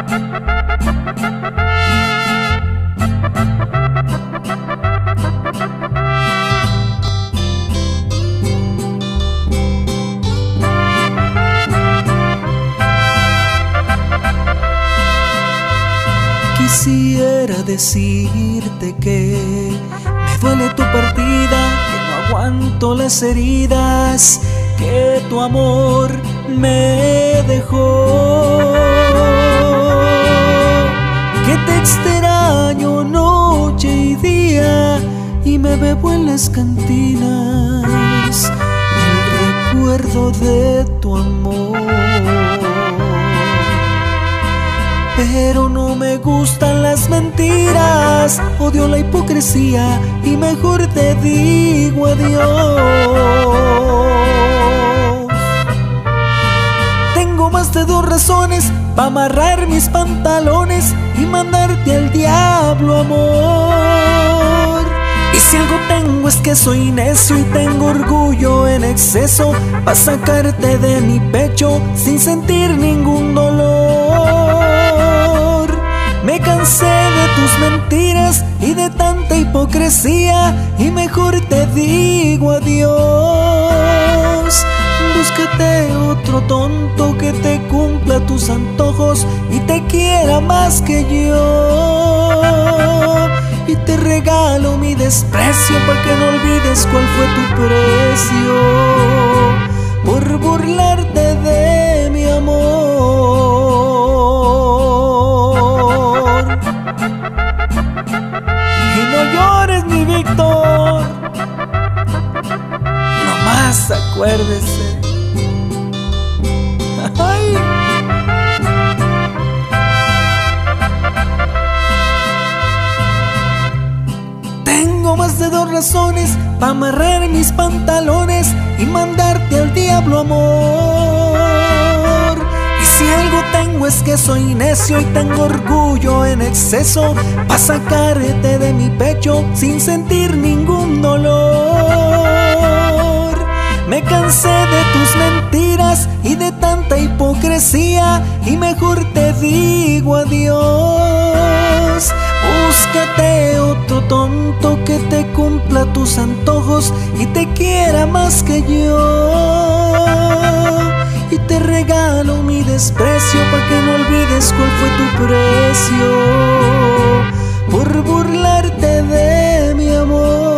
Quisiera decirte que me duele tu partida, que no aguanto las heridas que tu amor me dejó, que te extraño noche y día y me bebo en las cantinas el recuerdo de tu amor. Pero no me gustan las mentiras, odio la hipocresía y mejor te digo adiós. Tengo más de 2 razones para amarrar mis pantalones y mandarte al diablo, amor. Y si algo tengo es que soy necio y tengo orgullo en exceso para sacarte de mi pecho sin sentir ningún dolor. Me cansé de tus mentiras y de tanta hipocresía y mejor te digo adiós. Búscate otro tonto que te cumpla tus antojos y te quiera más que yo. Y te regalo mi desprecio para que no olvides cuál fue tu precio por burlarte de mi amor. Y no llores, mi Víctor, nomás acuérdese. Ay. Tengo más de 2 razones para amarrar mis pantalones y mandarte al diablo, amor. Y si algo tengo es que soy necio y tengo orgullo en exceso para sacarte de mi pecho sin sentir ningún dolor. Me cansé de tus mentiras y de tanta hipocresía y mejor te digo adiós. Búscate otro tonto que te cumpla tus antojos y te quiera más que yo. Y te regalo mi desprecio para que no olvides cuál fue tu precio por burlarte de mi amor.